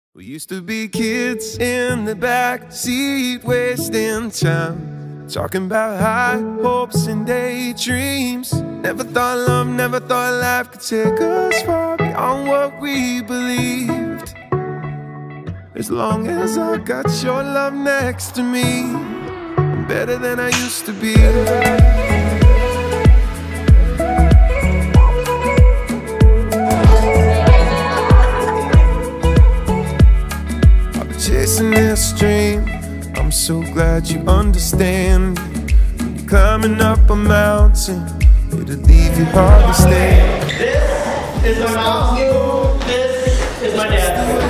We used to be kids in the back seat, wasting time, talking about high hopes and daydreams. Never thought love, never thought life could take us far beyond what we believed. As long as I got your love next to me, I'm better than I used to be. Chasing this dream, I'm so glad you understand. You're climbing up a mountain, it'll leave you hard to stand. This is my mom's. This is my dad.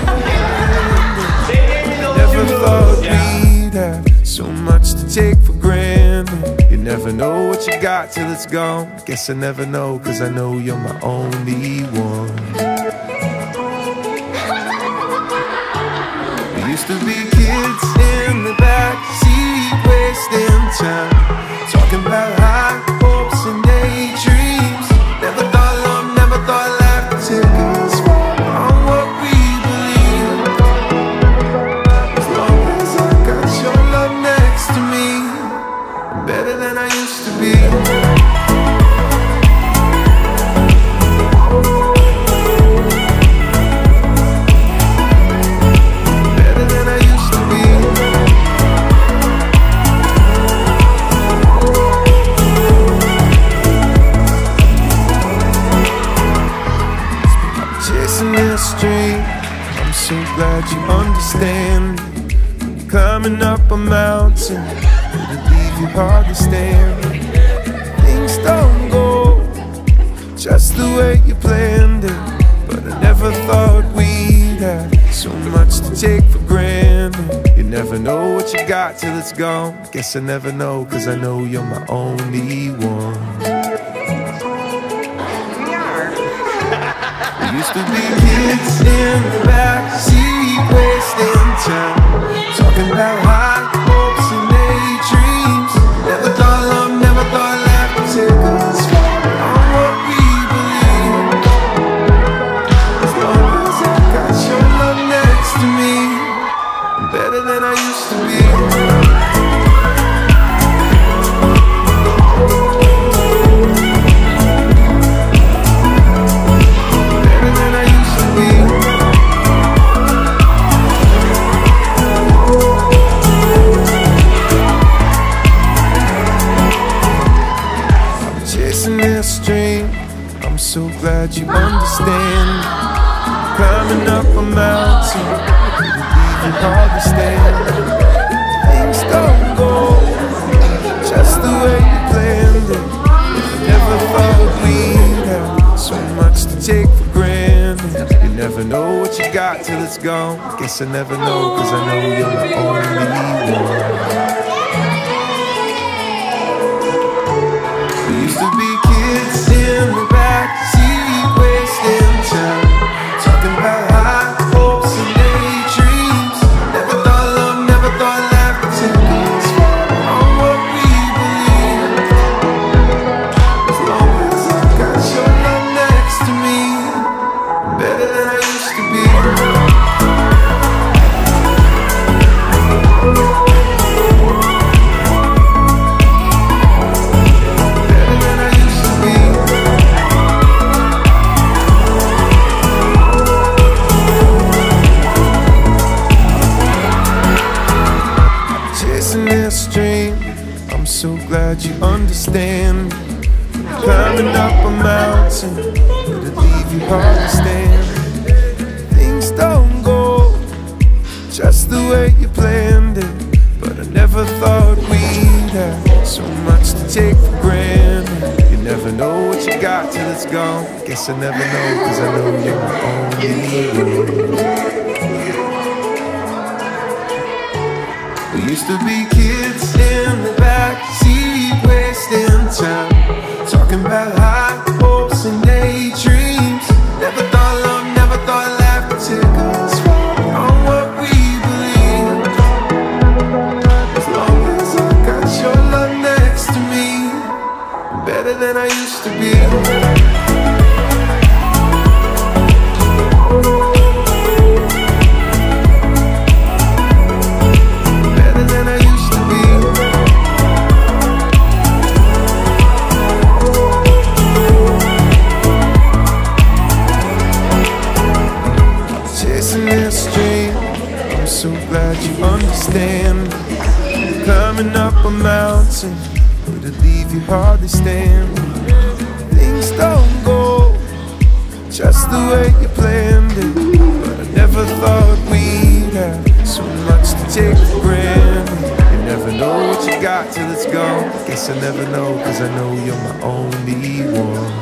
Never thought we'd have so much to take for granted. You never know what you got till it's gone. Guess I never know, cause I know you're my only one. We used to be kids in the back seat, wasting time, talking about high hopes and daydreams. Never thought love, never thought life could take us far beyond what we believe. As long as I got your love next to me, I'm better than I used to be. I'm so glad you understand. Climbing up a mountain, it'll leave you hard to stand. Things don't go just the way you planned it, but I never thought we'd have so much to take for granted. You never know what you got till it's gone. Guess I never know, cause I know you're my only one. We used to be kids in the back seat, wasting time, talking about high hopes and daydreams. Never thought love, never thought life could take us far beyond what we believe. As long as I got your love next to me, I'm better than I used to be. I'm so glad you understand. Climbing up a mountain, it'll leave you hard to stand. Things don't go just the way you planned it. I never thought we'd have so much to take for granted. You never know what you got till it's gone. Guess I never know, cause I know you're my only one. We used to be kids in the back seat, wasting time, talking about high hopes and daydreams. Never thought love, never thought life could take us far beyond what we believe. As long as I got your love next to me, I'm better than I used to be. I'm so glad you understand. Climbing up a mountain, it'll leave you hard to stand. Things don't go just the way you planned it, but I never thought we'd have so much to take for granted. You never know what you got till it's gone. Guess I never know, cause I know you're my only one. We used to be kids in the back seat, wasting time, talking about high hopes and daydreams. Never thought love, never thought life could take us far beyond what we believe. As long as I got your love next to me, I'm better than I used to be. chasing this dream. I'm so glad you understand. Climbing up a mountain, it'll leave you hardly stand. Things don't go just the way you planned it, but I never thought we'd have so much to take for granted. You never know what you got till it's gone. Guess I never know, cause I know you're my only one.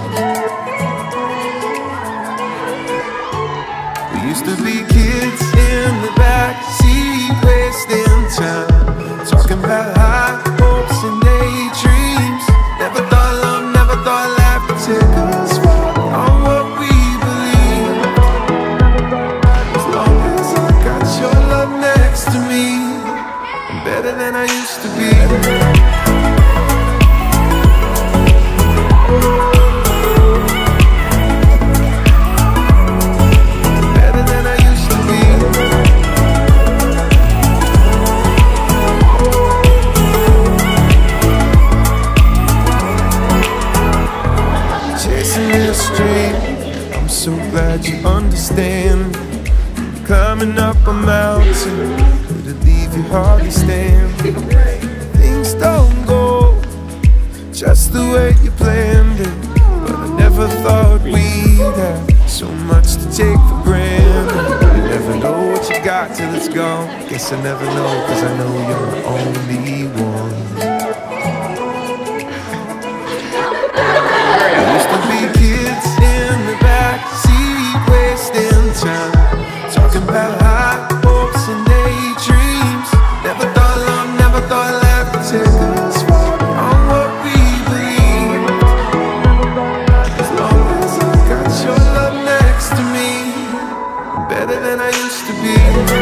We used to be kids in the backseat, wasting time, talking about high hopes and daydreams. Never thought love, never thought life would take us far on what we believe. As long as I got your love next to me, I'm better than I used to be. I'm so glad you understand. Climbing up a mountain, it'll leave you hardly stand. Things don't go just the way you planned it, but I never thought we'd have so much to take for granted. You never know what you got till it's gone. Guess I never know, cause I know you're the only one. We used to be kids in the backseat, wasting time, talking about high hopes and daydreams. Never thought love, never thought life would take us far on what we believe. As long as I got your love next to me, I'm better than I used to be.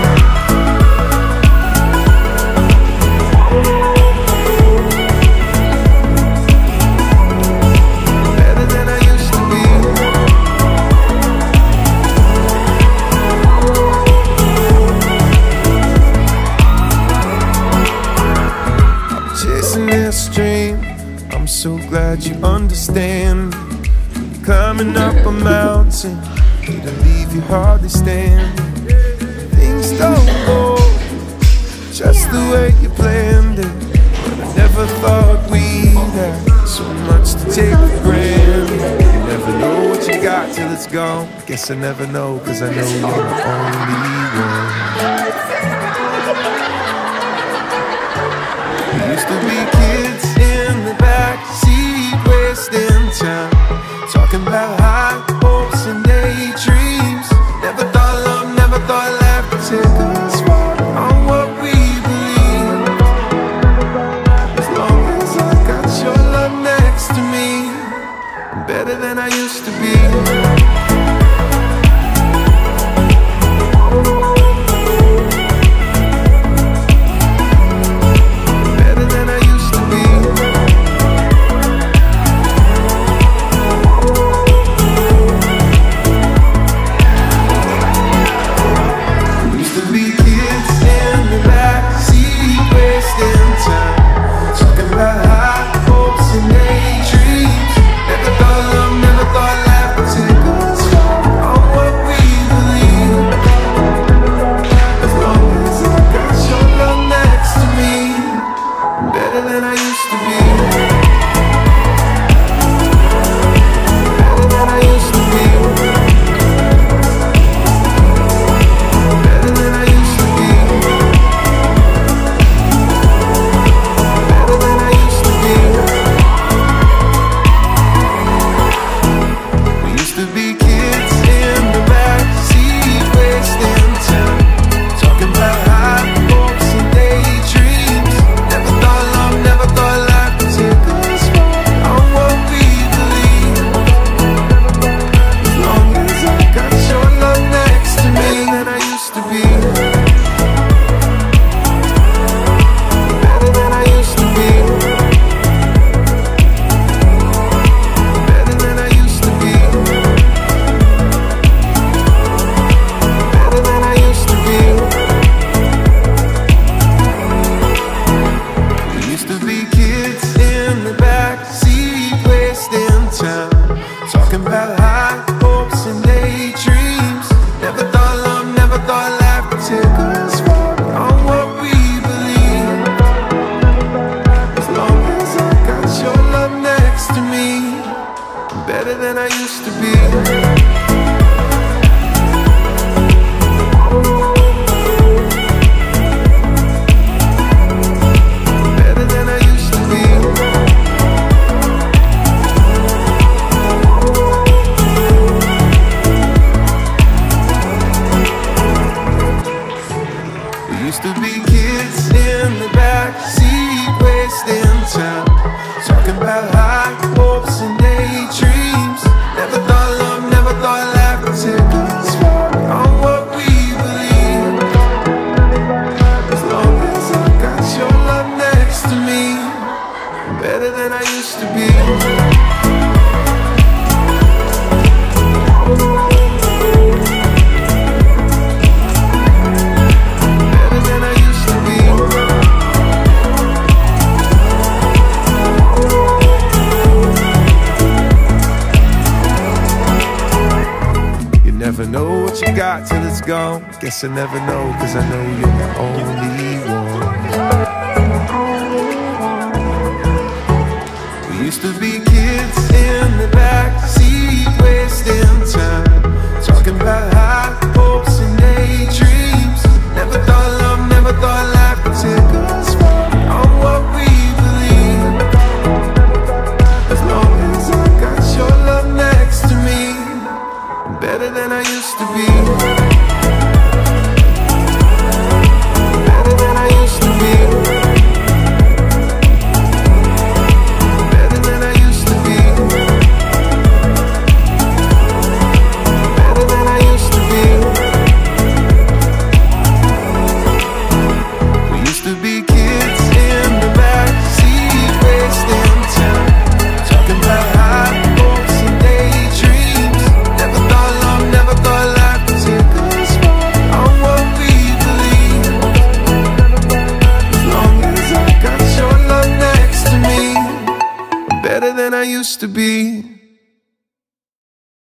I'm so glad you understand. Climbing up a mountain, it'll leave you hardly stand. Things don't go just the way you planned it, but I never thought we'd have so much to take for granted. You never know what you got till it's gone. Guess I never know, cause I know you're the only one. We used to be kids in the backseat, wasting time, talking about high hopes and daydreams. Never thought love, never thought life would take us far on what we believe. As long as I got your love next to me, I'm better than I used to be. Better than I used to be. used to be kids in the back seat, wasting time, talking about high hopes and daydreams. Never thought love, never thought life would take us far on what we believe. As long as I got your love next to me, I'm better than I used to be. Never know what you got till it's gone. Guess I never know, cause I know you're the only one. We used to be kids in the back seat, wasting time, talking about high hopes and daydreams. Never thought love, never thought life would take us far on what we believe. As long as I got your love next to me, better than I used to be. Better than I used to be. Better than I used to be. Better than I used to be. We used to be kids in the back seat, wasting time, talking about high hopes and daydreams. Never thought love, never thought life would take us far on what we believe. As long as I got your love next to me, I'm better than I used to be.